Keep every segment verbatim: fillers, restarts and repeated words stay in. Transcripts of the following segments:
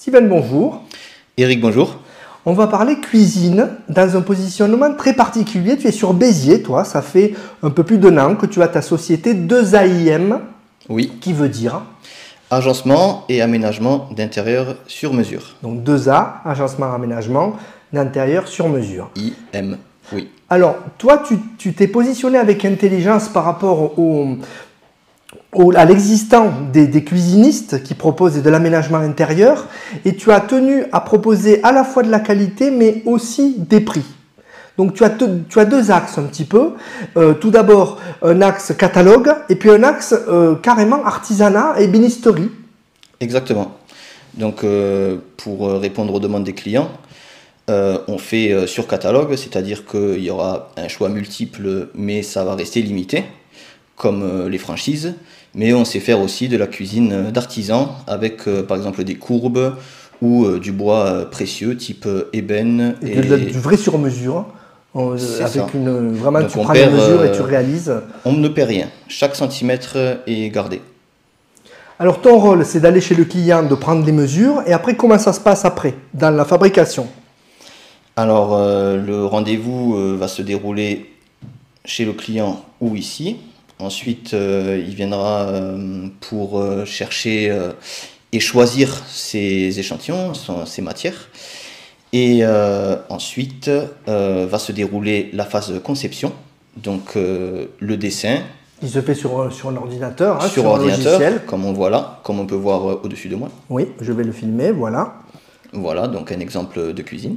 Steven, bonjour. Eric, bonjour. On va parler cuisine dans un positionnement très particulier. Tu es sur Béziers, toi. Ça fait un peu plus d'un an que tu as ta société deux A I M. Oui. Qui veut dire Agencement et aménagement d'intérieur sur mesure. Donc deux A, agencement, aménagement d'intérieur sur mesure. I M, oui. Alors, toi, tu t'es positionné avec intelligence par rapport au, au, à l'existant des, des cuisinistes qui proposent de l'aménagement intérieur et tu as tenu à proposer à la fois de la qualité mais aussi des prix. Donc tu as, te, tu as deux axes un petit peu. Euh, tout d'abord un axe catalogue et puis un axe euh, carrément artisanat et ébénisterie. Exactement. Donc euh, pour répondre aux demandes des clients, euh, on fait euh, sur catalogue, c'est-à-dire qu'il y aura un choix multiple mais ça va rester limité, comme euh, les franchises. Mais on sait faire aussi de la cuisine d'artisan avec euh, par exemple des courbes ou euh, du bois euh, précieux type euh, ébène. Et, et de, du vrai sur mesure. On, avec ça. une vraiment Donc tu on prends perd, les mesures euh, et tu réalises. On ne perd rien. Chaque centimètre est gardé. Alors ton rôle, c'est d'aller chez le client, de prendre les mesures et après comment ça se passe après dans la fabrication? Alors euh, le rendez-vous euh, va se dérouler chez le client ou ici. Ensuite, euh, il viendra euh, pour euh, chercher euh, et choisir ses échantillons, son, ses matières. Et euh, ensuite, euh, va se dérouler la phase de conception, donc euh, le dessin. Il se fait sur, sur un ordinateur, hein, sur, sur ordinateur, un logiciel. Comme on voit là, comme on peut voir euh, au-dessus de moi. Oui, je vais le filmer, voilà. Voilà, donc un exemple de cuisine.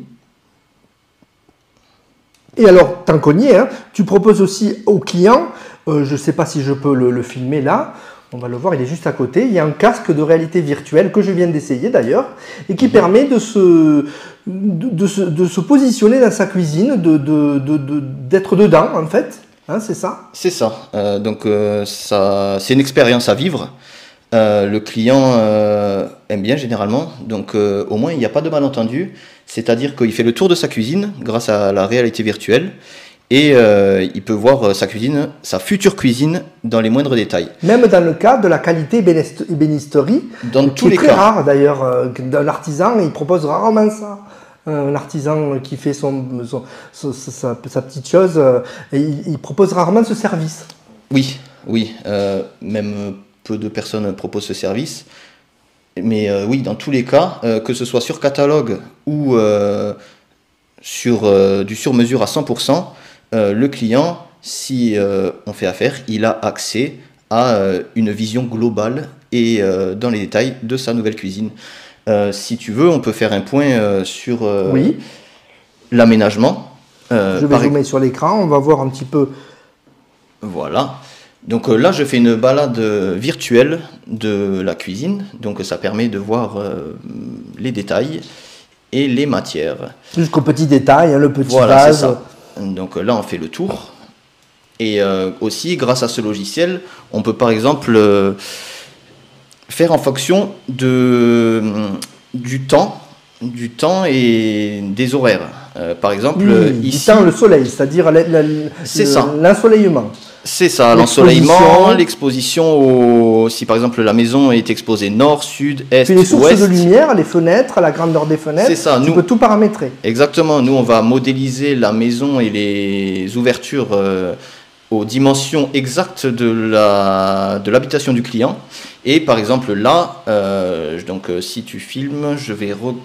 Et alors, tant qu'on y est, hein, tu proposes aussi aux clients, euh, je ne sais pas si je peux le, le filmer là, on va le voir, il est juste à côté, il y a un casque de réalité virtuelle que je viens d'essayer d'ailleurs, et qui mmh. permet de se, de, de, se, de se positionner dans sa cuisine, de, de, de, de, d'être dedans en fait, hein, c'est ça? C'est ça, euh, donc euh, ça, c'est une expérience à vivre. Euh, le client euh, aime bien généralement, donc euh, au moins il n'y a pas de malentendu, c'est-à-dire qu'il fait le tour de sa cuisine grâce à la réalité virtuelle et euh, il peut voir sa cuisine, sa future cuisine dans les moindres détails. Même dans le cas de la qualité ébénisterie, dans qui tous est les très cas. rare d'ailleurs, euh, d'un artisan, il propose rarement ça. Un artisan qui fait son, son, son, sa, sa petite chose, euh, et il, il propose rarement ce service. Oui, oui, euh, même peu de personnes proposent ce service. Mais euh, oui, dans tous les cas, euh, que ce soit sur catalogue ou euh, sur euh, du sur-mesure à cent pour cent, euh, le client, si euh, on fait affaire, il a accès à euh, une vision globale et euh, dans les détails de sa nouvelle cuisine. Euh, si tu veux, on peut faire un point euh, sur euh, oui. l'aménagement. Euh, je vais zoomer sur l'écran, on va voir un petit peu. Voilà. Donc euh, là, je fais une balade virtuelle de la cuisine, donc ça permet de voir euh, les détails et les matières. Jusqu'au petit détail, hein, le petit voilà, vase. C'est ça. Donc là, on fait le tour. Et euh, aussi, grâce à ce logiciel, on peut par exemple euh, faire en fonction de, du temps, du temps et des horaires. Euh, par exemple, oui, ici, du temps, le soleil, c'est-à-dire l'ensoleillement. C'est ça, l'ensoleillement, l'exposition, si par exemple la maison est exposée nord, sud, est, puis les sources ouest. de lumière, les fenêtres, la grandeur des fenêtres, c'est ça, tu nous, peux tout paramétrer. Exactement, nous on va modéliser la maison et les ouvertures euh, aux dimensions exactes de la de l'habitation du client. Et par exemple là, euh, donc euh, si tu filmes, je vais... Re...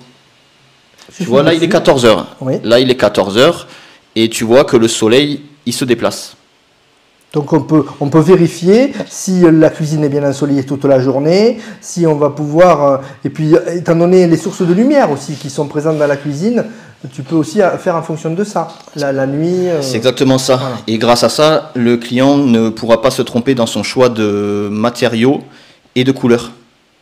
Tu vois là il est quatorze heures, oui. Là il est quatorze heures et tu vois que le soleil il se déplace. Donc on peut, on peut vérifier si la cuisine est bien ensoleillée toute la journée, si on va pouvoir, et puis étant donné les sources de lumière aussi qui sont présentes dans la cuisine, tu peux aussi faire en fonction de ça, la, la nuit. Euh... C'est exactement ça, voilà. Et grâce à ça, le client ne pourra pas se tromper dans son choix de matériaux et de couleurs.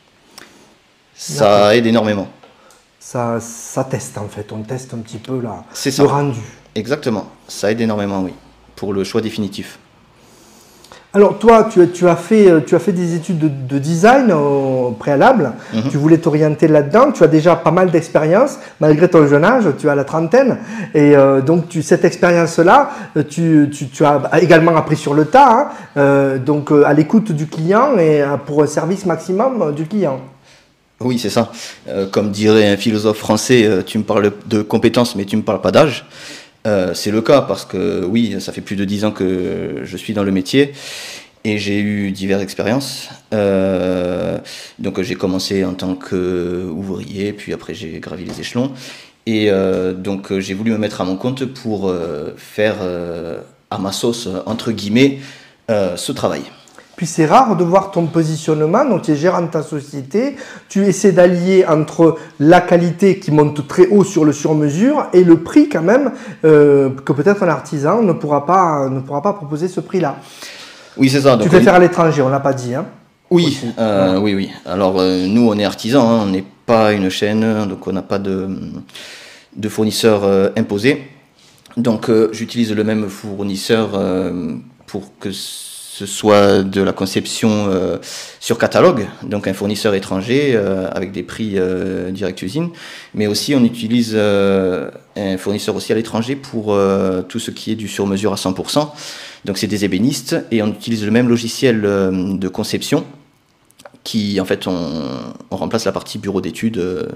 Ça aide énormément. Ça, ça teste en fait, on teste un petit peu là, le ça. rendu. Exactement, ça aide énormément, oui, pour le choix définitif. Alors toi, tu, tu, as, fait, tu as fait des études de, de design au préalable, mm-hmm. Tu voulais t'orienter là-dedans, tu as déjà pas mal d'expérience, malgré ton jeune âge, tu as la trentaine, et euh, donc tu, cette expérience-là, tu, tu, tu as également appris sur le tas, hein, euh, donc euh, à l'écoute du client et pour un service maximum du client. Oui, c'est ça. Euh, comme dirait un philosophe français, euh, tu me parles de compétences, mais tu ne me parles pas d'âge. Euh, c'est le cas parce que oui, ça fait plus de dix ans que je suis dans le métier et j'ai eu diverses expériences. Euh, donc j'ai commencé en tant qu'ouvrier, puis après j'ai gravi les échelons. Et euh, donc j'ai voulu me mettre à mon compte pour euh, faire euh, à ma sauce, entre guillemets, euh, ce travail. Puis c'est rare de voir ton positionnement, donc tu es gérant de ta société, tu essaies d'allier entre la qualité qui monte très haut sur le sur-mesure et le prix quand même, euh, que peut-être un artisan ne pourra pas, ne pourra pas proposer ce prix-là. Oui, c'est ça. Donc, tu fais on... faire à l'étranger, on ne l'a pas dit. Hein, oui, euh, ouais. oui, oui. Alors euh, nous, on est artisans, hein, on n'est pas une chaîne, donc on n'a pas de, de fournisseurs euh, imposés. Donc euh, j'utilise le même fournisseur euh, pour que ce soit de la conception euh, sur catalogue, donc un fournisseur étranger euh, avec des prix euh, direct usine, mais aussi on utilise euh, un fournisseur aussi à l'étranger pour euh, tout ce qui est du sur-mesure à cent pour cent. Donc c'est des ébénistes et on utilise le même logiciel euh, de conception qui en fait on, on remplace la partie bureau d'études euh,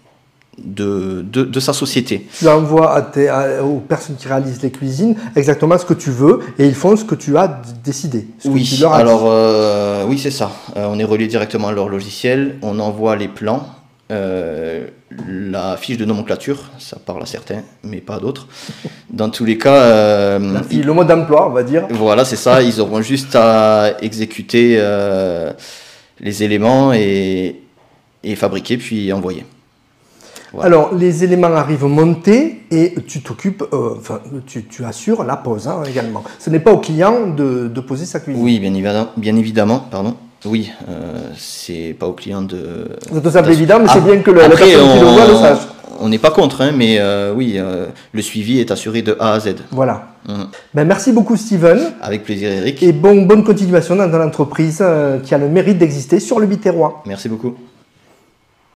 De, de, de sa société. Tu envoies à tes, à, aux personnes qui réalisent les cuisines exactement ce que tu veux et ils font ce que tu as décidé. Ce oui, que tu leur as alors euh, oui c'est ça. Euh, on est relié directement à leur logiciel, on envoie les plans, euh, la fiche de nomenclature, ça parle à certains, mais pas à d'autres. Dans tous les cas... Euh, la fiche, le mode d'emploi, on va dire. Voilà, c'est ça, ils auront juste à exécuter euh, les éléments et, et fabriquer puis envoyer. Voilà. Alors, les éléments arrivent montés et tu t'occupes, euh, enfin, tu, tu assures la pose hein, également. Ce n'est pas au client de, de poser sa cuisine. Oui, bien évidemment, bien évidemment pardon. Oui, euh, c'est pas au client de... Ça te semble évident, mais ah, c'est bien que le, après, la personne on, qui le voit le sache. On n'est pas contre, hein, mais euh, oui, euh, le suivi est assuré de A à Z. Voilà. Mmh. Ben, merci beaucoup, Steven. Avec plaisir, Eric. Et bon, bonne continuation dans ton entreprise euh, qui a le mérite d'exister sur le Biterrois. Merci beaucoup.